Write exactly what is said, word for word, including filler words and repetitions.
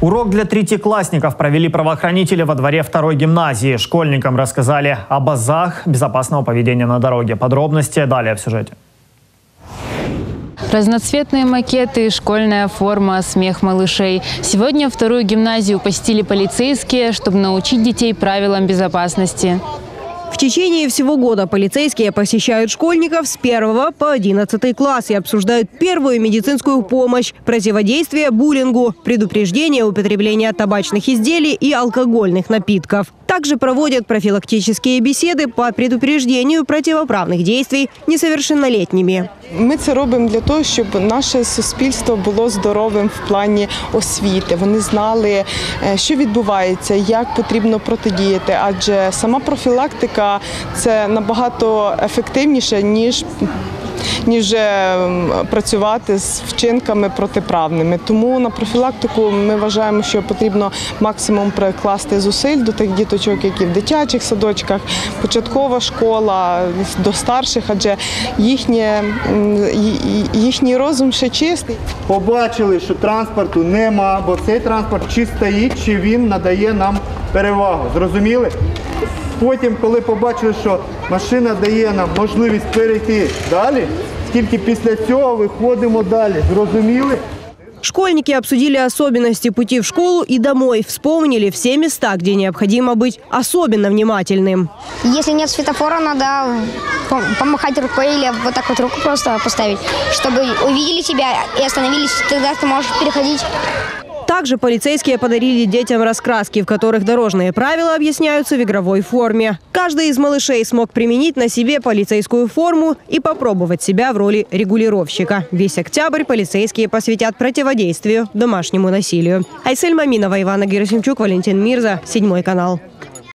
Урок для третьеклассников провели правоохранители во дворе второй гимназии. Школьникам рассказали об азах безопасного поведения на дороге. Подробности далее в сюжете. Разноцветные макеты, школьная форма, смех малышей. Сегодня вторую гимназию посетили полицейские, чтобы научить детей правилам безопасности. В течение всего года полицейские посещают школьников с первого по одиннадцатый класс и обсуждают первую медицинскую помощь, противодействие буллингу, предупреждение употребления табачных изделий и алкогольных напитков. Также проводят профилактические беседы по предупреждению противоправных действий несовершеннолетними. Ми це робимо для того, щоб наше суспільство було здоровим в плані освіти. Вони знали, що відбувається, як потрібно протидіяти, адже сама профілактика – це набагато ефективніше, ніж ніж працювати з вчинками протиправними. Тому на профілактику ми вважаємо, що потрібно максимум прикласти зусиль до тих діточок, які в дитячих садочках, початкова школа, до старших, адже їхнє, їхній розум ще чистий. Побачили, що транспорту нема, бо цей транспорт чи стоїть, чи він надає нам перевагу. Зрозуміли? Потім, коли побачили, що машина дає нам можливість перейти далі, тільки після цього виходимо далі. Зрозуміли? Школьники обсудили особенности пути в школу и домой. Вспомнили все места, где необходимо быть особенно внимательным. Если нет светофора, надо помахать рукой или вот так вот руку просто поставить, чтобы увидели тебя и остановились. Тогда ты можешь переходить. Также полицейские подарили детям раскраски, в которых дорожные правила объясняются в игровой форме. Каждый из малышей смог применить на себе полицейскую форму и попробовать себя в роли регулировщика. Весь октябрь полицейские посвятят противодействию домашнему насилию. Айсель Маминова, Ивана Герасимчук, Валентин Мирза, Седьмой канал.